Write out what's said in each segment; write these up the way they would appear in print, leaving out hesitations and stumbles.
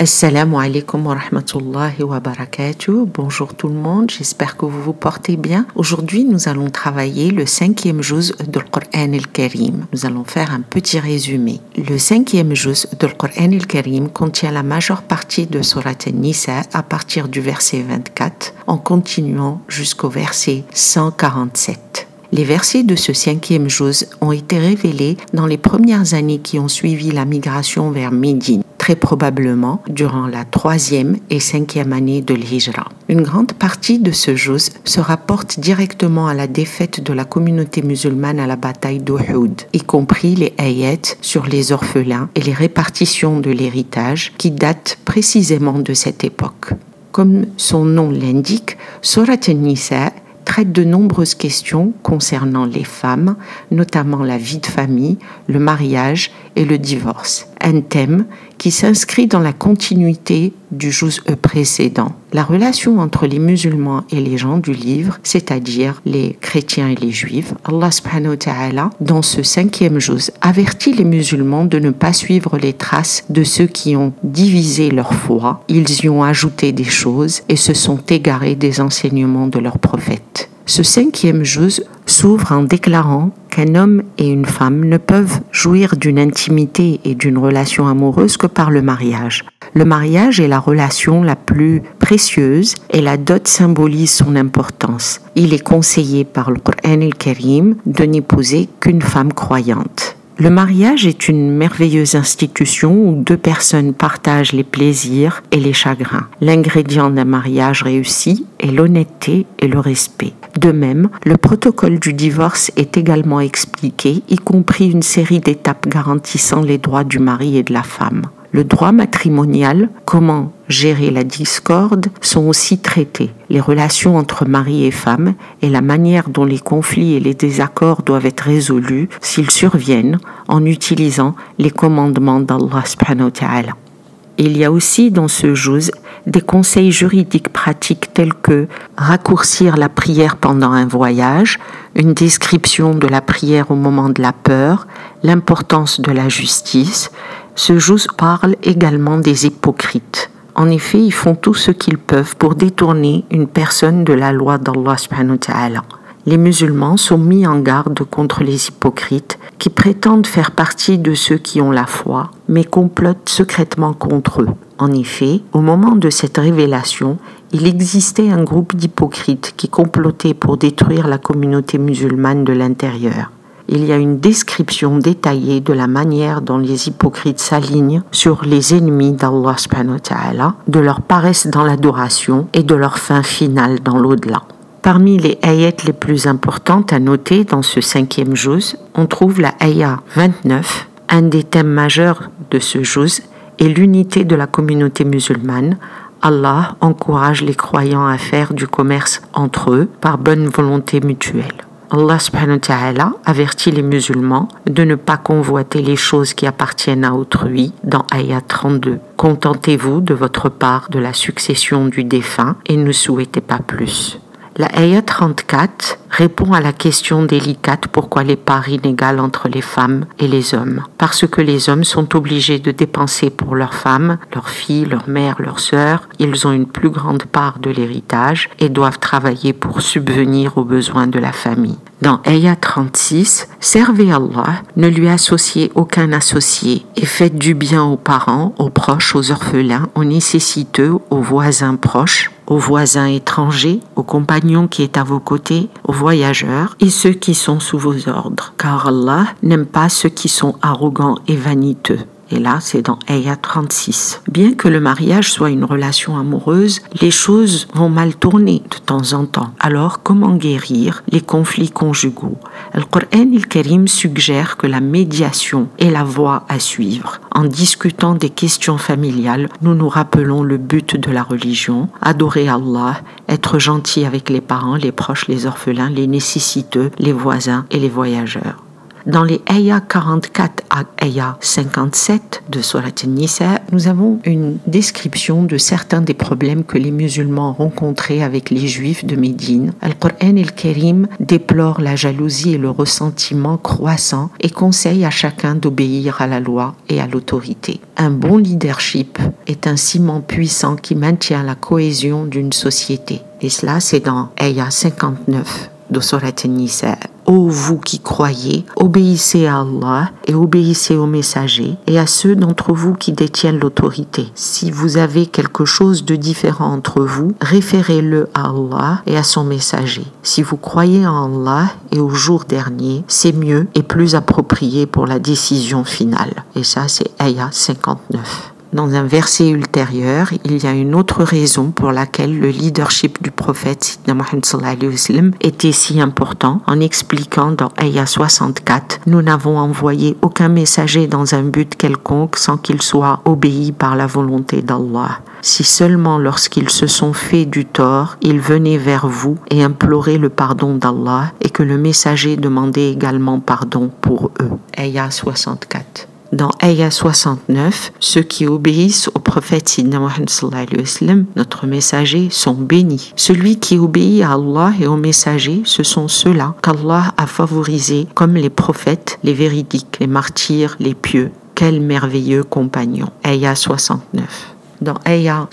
Assalamu alaikum wa rahmatullahi wa barakatuh. Bonjour tout le monde, j'espère que vous vous portez bien. Aujourd'hui, nous allons travailler le 5e juz du Coran al-Karim. Nous allons faire un petit résumé. Le 5e juz du Coran al-Karim contient la majeure partie de Surat An-Nisa à partir du verset 24 en continuant jusqu'au verset 147. Les versets de ce 5e juz ont été révélés dans les premières années qui ont suivi la migration vers Médine, très probablement durant la 3e et 5e année de l'Hijra. Une grande partie de ce juz se rapporte directement à la défaite de la communauté musulmane à la bataille d'Uhud, y compris les ayats sur les orphelins et les répartitions de l'héritage qui datent précisément de cette époque. Comme son nom l'indique, Surat An-Nisa traite de nombreuses questions concernant les femmes, notamment la vie de famille, le mariage et le divorce. Un thème qui s'inscrit dans la continuité du juz précédent. La relation entre les musulmans et les gens du livre, c'est-à-dire les chrétiens et les juifs. Allah subhanahu wa ta'ala, dans ce 5e juz, avertit les musulmans de ne pas suivre les traces de ceux qui ont divisé leur foi. Ils y ont ajouté des choses et se sont égarés des enseignements de leur prophète. Ce 5e juz s'ouvre en déclarant qu'un homme et une femme ne peuvent jouir d'une intimité et d'une relation amoureuse que par le mariage. Le mariage est la relation la plus précieuse et la dot symbolise son importance. Il est conseillé par le Coran al-Karim de n'épouser qu'une femme croyante. Le mariage est une merveilleuse institution où deux personnes partagent les plaisirs et les chagrins. L'ingrédient d'un mariage réussi est l'honnêteté et le respect. De même, le protocole du divorce est également expliqué, y compris une série d'étapes garantissant les droits du mari et de la femme. Le droit matrimonial, comment gérer la discorde, sont aussi traités. Les relations entre mari et femme et la manière dont les conflits et les désaccords doivent être résolus s'ils surviennent en utilisant les commandements d'Allah subhanahu wa ta'ala. Il y a aussi dans ce juz des conseils juridiques pratiques tels que raccourcir la prière pendant un voyage, une description de la prière au moment de la peur, l'importance de la justice. Ce juz parle également des hypocrites. En effet, ils font tout ce qu'ils peuvent pour détourner une personne de la loi d'Allah subhanahu wa ta'ala. Les musulmans sont mis en garde contre les hypocrites qui prétendent faire partie de ceux qui ont la foi, mais complotent secrètement contre eux. En effet, au moment de cette révélation, il existait un groupe d'hypocrites qui complotaient pour détruire la communauté musulmane de l'intérieur. Il y a une description détaillée de la manière dont les hypocrites s'alignent sur les ennemis d'Allah subhanahu wa ta'ala, de leur paresse dans l'adoration et de leur fin finale dans l'au-delà. Parmi les ayats les plus importantes à noter dans ce 5e juz, on trouve la ayah 29. Un des thèmes majeurs de ce juz est l'unité de la communauté musulmane. Allah encourage les croyants à faire du commerce entre eux par bonne volonté mutuelle. Allah subhanahu wa ta'ala avertit les musulmans de ne pas convoiter les choses qui appartiennent à autrui dans ayah 32. Contentez-vous de votre part de la succession du défunt et ne souhaitez pas plus. La ayah 34 répond à la question délicate pourquoi les parts inégales entre les femmes et les hommes. Parce que les hommes sont obligés de dépenser pour leurs femmes, leurs filles, leurs mères, leurs sœurs. Ils ont une plus grande part de l'héritage et doivent travailler pour subvenir aux besoins de la famille. Dans ayah 36, servez Allah, ne lui associez aucun associé et faites du bien aux parents, aux proches, aux orphelins, aux nécessiteux, aux voisins proches, aux voisins étrangers, aux compagnons qui est à vos côtés, aux voyageurs et ceux qui sont sous vos ordres. Car Allah n'aime pas ceux qui sont arrogants et vaniteux. Et là, c'est dans ayah 36. Bien que le mariage soit une relation amoureuse, les choses vont mal tourner de temps en temps. Alors, comment guérir les conflits conjugaux? Le Coran al-Karim suggère que la médiation est la voie à suivre. En discutant des questions familiales, nous nous rappelons le but de la religion, adorer Allah, être gentil avec les parents, les proches, les orphelins, les nécessiteux, les voisins et les voyageurs. Dans les ayahs 44 à ayah 57 de Surat An-Nisa, nous avons une description de certains des problèmes que les musulmans rencontraient avec les juifs de Médine. Al-Qur'an al-Karim déplore la jalousie et le ressentiment croissant et conseille à chacun d'obéir à la loi et à l'autorité. Un bon leadership est un ciment puissant qui maintient la cohésion d'une société. Et cela, c'est dans ayah 59 de Surat An-Nisa. Ô vous qui croyez, obéissez à Allah et obéissez aux messagers et à ceux d'entre vous qui détiennent l'autorité. Si vous avez quelque chose de différent entre vous, référez-le à Allah et à son messager. Si vous croyez en Allah et au jour dernier, c'est mieux et plus approprié pour la décision finale. Et ça, c'est ayah 59. Dans un verset ultérieur, il y a une autre raison pour laquelle le leadership du prophète Sidna Muhammad sallallahu alayhi wa sallam était si important, en expliquant dans ayah 64, « Nous n'avons envoyé aucun messager dans un but quelconque sans qu'il soit obéi par la volonté d'Allah. Si seulement lorsqu'ils se sont fait du tort, ils venaient vers vous et imploraient le pardon d'Allah et que le messager demandait également pardon pour eux. » Ayah 64. Dans ayah 69, ceux qui obéissent au prophète Sidna Muhammad sallallahu alayhi wa sallam, notre messager, sont bénis. Celui qui obéit à Allah et au messager, ce sont ceux-là qu'Allah a favorisés comme les prophètes, les véridiques, les martyrs, les pieux. Quel merveilleux compagnon. Ayah 69. Dans ayah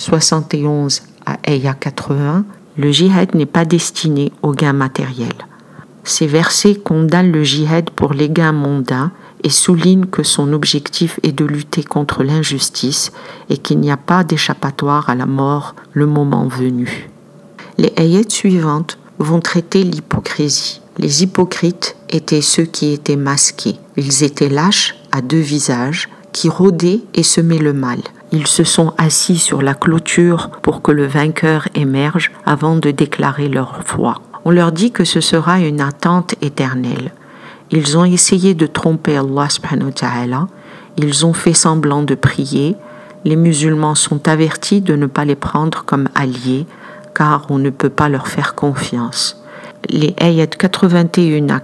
71 à ayah 80, le jihad n'est pas destiné aux gains matériels. Ces versets condamnent le jihad pour les gains mondains et souligne que son objectif est de lutter contre l'injustice et qu'il n'y a pas d'échappatoire à la mort le moment venu. Les ayats suivantes vont traiter l'hypocrisie. Les hypocrites étaient ceux qui étaient masqués. Ils étaient lâches à deux visages qui rôdaient et semaient le mal. Ils se sont assis sur la clôture pour que le vainqueur émerge avant de déclarer leur foi. On leur dit que ce sera une attente éternelle. Ils ont essayé de tromper Allah subhanahu wa ta'ala, ils ont fait semblant de prier, les musulmans sont avertis de ne pas les prendre comme alliés, car on ne peut pas leur faire confiance. Les ayats 81 à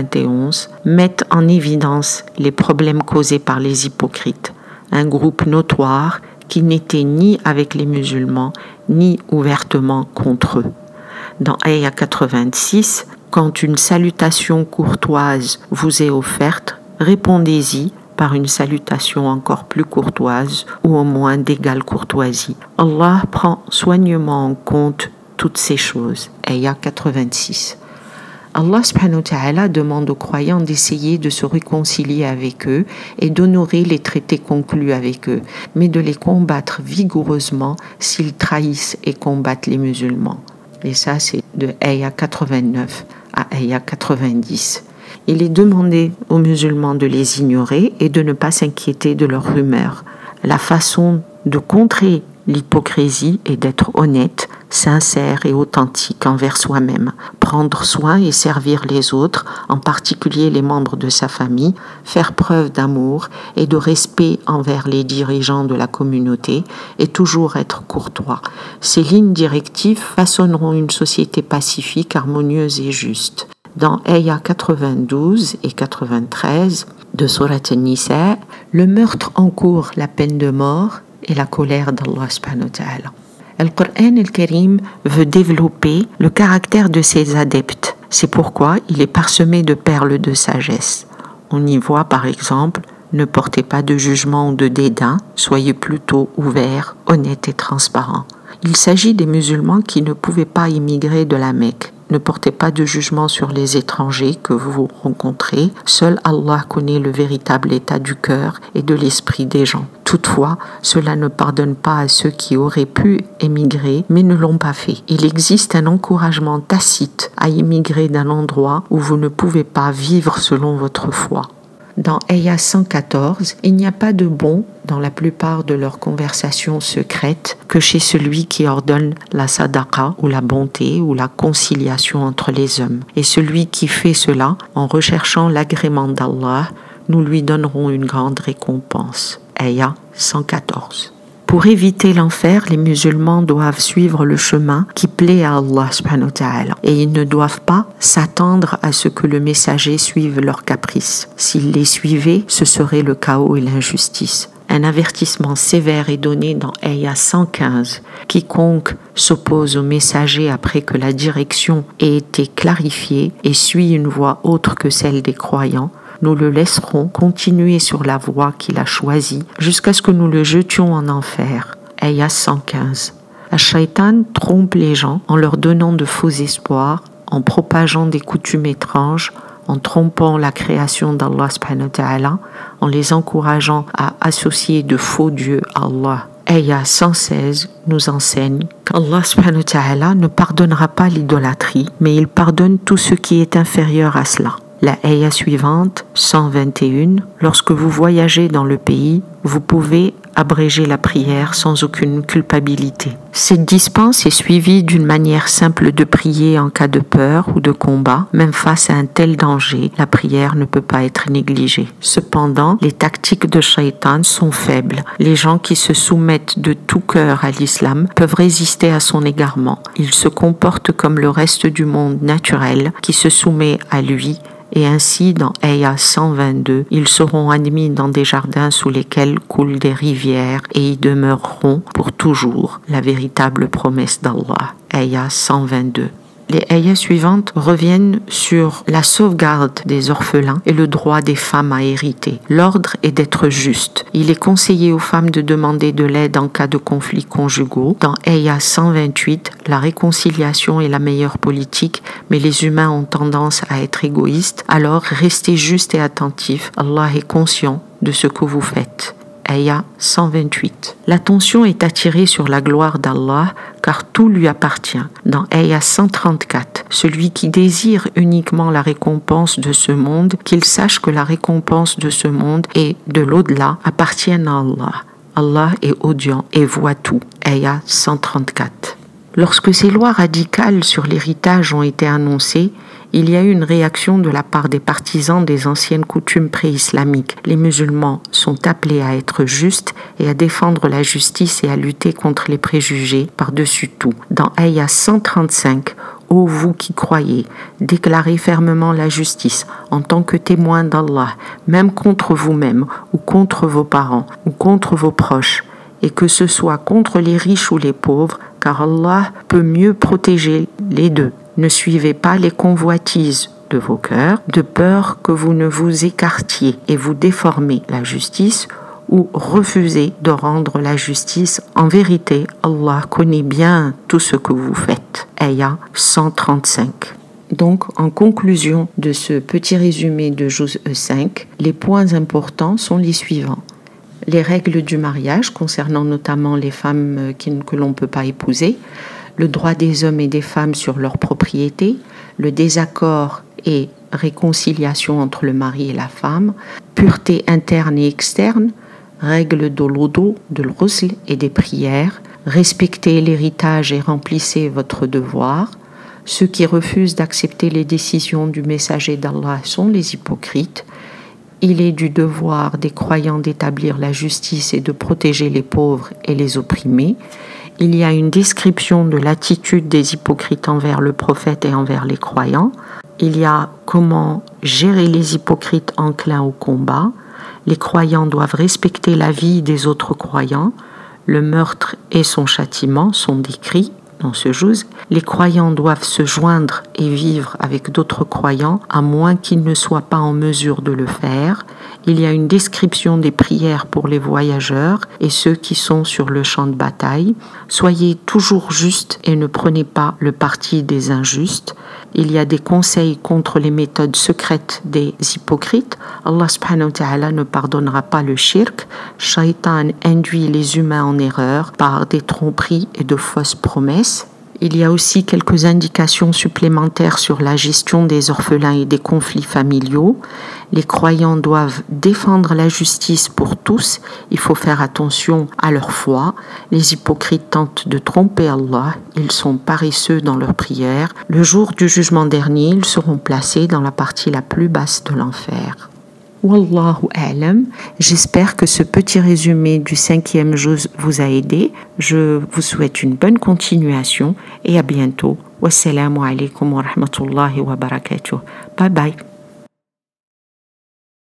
91 mettent en évidence les problèmes causés par les hypocrites, un groupe notoire qui n'était ni avec les musulmans, ni ouvertement contre eux. Dans ayah 86, quand une salutation courtoise vous est offerte, répondez-y par une salutation encore plus courtoise ou au moins d'égale courtoisie. Allah prend soigneusement en compte toutes ces choses. Ayah 86. Allah subhanahu wa ta'ala demande aux croyants d'essayer de se réconcilier avec eux et d'honorer les traités conclus avec eux, mais de les combattre vigoureusement s'ils trahissent et combattent les musulmans. Et ça, c'est de ayah 89 à ayah 90. Il est demandé aux musulmans de les ignorer et de ne pas s'inquiéter de leurs rumeurs. La façon de contrer l'hypocrisie est d'être honnête, sincère et authentique envers soi-même, prendre soin et servir les autres, en particulier les membres de sa famille, faire preuve d'amour et de respect envers les dirigeants de la communauté et toujours être courtois. Ces lignes directives façonneront une société pacifique, harmonieuse et juste. Dans ayah 92 et 93 de Surat An-Nisa, le meurtre encourt la peine de mort et la colère d'Allah subhanahu wa ta'ala. Al-Qur'an al-Karim veut développer le caractère de ses adeptes. C'est pourquoi il est parsemé de perles de sagesse. On y voit par exemple « Ne portez pas de jugement ou de dédain, soyez plutôt ouverts, honnêtes et transparents ». Il s'agit des musulmans qui ne pouvaient pas immigrer de la Mecque. Ne portez pas de jugement sur les étrangers que vous rencontrez. Seul Allah connaît le véritable état du cœur et de l'esprit des gens. Toutefois, cela ne pardonne pas à ceux qui auraient pu émigrer mais ne l'ont pas fait. Il existe un encouragement tacite à immigrer d'un endroit où vous ne pouvez pas vivre selon votre foi. Dans ayah 114, il n'y a pas de bon dans la plupart de leurs conversations secrètes que chez celui qui ordonne la sadaqa ou la bonté ou la conciliation entre les hommes. Et celui qui fait cela en recherchant l'agrément d'Allah, nous lui donnerons une grande récompense. Ayah 114. Pour éviter l'enfer, les musulmans doivent suivre le chemin qui plaît à Allah subhanahu wa ta'ala et ils ne doivent pas s'attendre à ce que le messager suive leurs caprices. S'ils les suivaient, ce serait le chaos et l'injustice. Un avertissement sévère est donné dans Ayah 115. Quiconque s'oppose au messager après que la direction ait été clarifiée et suit une voie autre que celle des croyants, nous le laisserons continuer sur la voie qu'il a choisie jusqu'à ce que nous le jetions en enfer. Ayah 115. La shaitan trompe les gens en leur donnant de faux espoirs, en propageant des coutumes étranges, en trompant la création d'Allah subhanahu wa ta'ala, en les encourageant à associer de faux dieux à Allah. Ayah 116 nous enseigne qu'Allah subhanahu wa ta'ala ne pardonnera pas l'idolâtrie, mais il pardonne tout ce qui est inférieur à cela. La ayah suivante, 121, lorsque vous voyagez dans le pays, vous pouvez abréger la prière sans aucune culpabilité. Cette dispense est suivie d'une manière simple de prier en cas de peur ou de combat. Même face à un tel danger, la prière ne peut pas être négligée. Cependant, les tactiques de Shaitan sont faibles. Les gens qui se soumettent de tout cœur à l'islam peuvent résister à son égarement. Ils se comportent comme le reste du monde naturel qui se soumet à lui. Et ainsi, dans Ayah 122, ils seront admis dans des jardins sous lesquels coulent des rivières et y demeureront pour toujours, la véritable promesse d'Allah. Ayah 122. Les ayahs suivantes reviennent sur la sauvegarde des orphelins et le droit des femmes à hériter. L'ordre est d'être juste. Il est conseillé aux femmes de demander de l'aide en cas de conflits conjugaux. Dans Ayah 128, la réconciliation est la meilleure politique, mais les humains ont tendance à être égoïstes. Alors, restez justes et attentifs. Allah est conscient de ce que vous faites. Ayah 128. L'attention est attirée sur la gloire d'Allah car tout lui appartient. Dans Ayah 134, celui qui désire uniquement la récompense de ce monde, qu'il sache que la récompense de ce monde et de l'au-delà appartiennent à Allah. Allah est audient et voit tout. Ayah 134. Lorsque ces lois radicales sur l'héritage ont été annoncées, il y a eu une réaction de la part des partisans des anciennes coutumes pré-islamiques. Les musulmans sont appelés à être justes et à défendre la justice et à lutter contre les préjugés par-dessus tout. Dans Ayah 135, ô vous qui croyez, déclarez fermement la justice en tant que témoin d'Allah, même contre vous-même ou contre vos parents ou contre vos proches, et que ce soit contre les riches ou les pauvres, car Allah peut mieux protéger les deux. Ne suivez pas les convoitises de vos cœurs, de peur que vous ne vous écartiez et vous déformez la justice ou refusez de rendre la justice. En vérité, Allah connaît bien tout ce que vous faites. Ayah 135. Donc, en conclusion de ce petit résumé de Juz 5, les points importants sont les suivants. Les règles du mariage concernant notamment les femmes que l'on ne peut pas épouser, le droit des hommes et des femmes sur leur propriété, le désaccord et réconciliation entre le mari et la femme, pureté interne et externe, règles de l'odo, de l'ghusl et des prières, respectez l'héritage et remplissez votre devoir. Ceux qui refusent d'accepter les décisions du messager d'Allah sont les hypocrites. Il est du devoir des croyants d'établir la justice et de protéger les pauvres et les opprimés. Il y a une description de l'attitude des hypocrites envers le prophète et envers les croyants. Il y a comment gérer les hypocrites enclins au combat. Les croyants doivent respecter la vie des autres croyants. Le meurtre et son châtiment sont décrits dans ce juz. Les croyants doivent se joindre et vivre avec d'autres croyants, à moins qu'ils ne soient pas en mesure de le faire. Il y a une description des prières pour les voyageurs et ceux qui sont sur le champ de bataille. Soyez toujours justes et ne prenez pas le parti des injustes. Il y a des conseils contre les méthodes secrètes des hypocrites. Allah subhanahu wa ta'ala ne pardonnera pas le shirk. Shaitan induit les humains en erreur par des tromperies et de fausses promesses. Il y a aussi quelques indications supplémentaires sur la gestion des orphelins et des conflits familiaux. Les croyants doivent défendre la justice pour tous. Il faut faire attention à leur foi. Les hypocrites tentent de tromper Allah. Ils sont paresseux dans leurs prières. Le jour du jugement dernier, ils seront placés dans la partie la plus basse de l'enfer. Wallahu a'lam. J'espère que ce petit résumé du 5e juz vous a aidé. Je vous souhaite une bonne continuation et à bientôt. Wassalamu alaikum wa rahmatullahi wa barakatuh. Bye bye.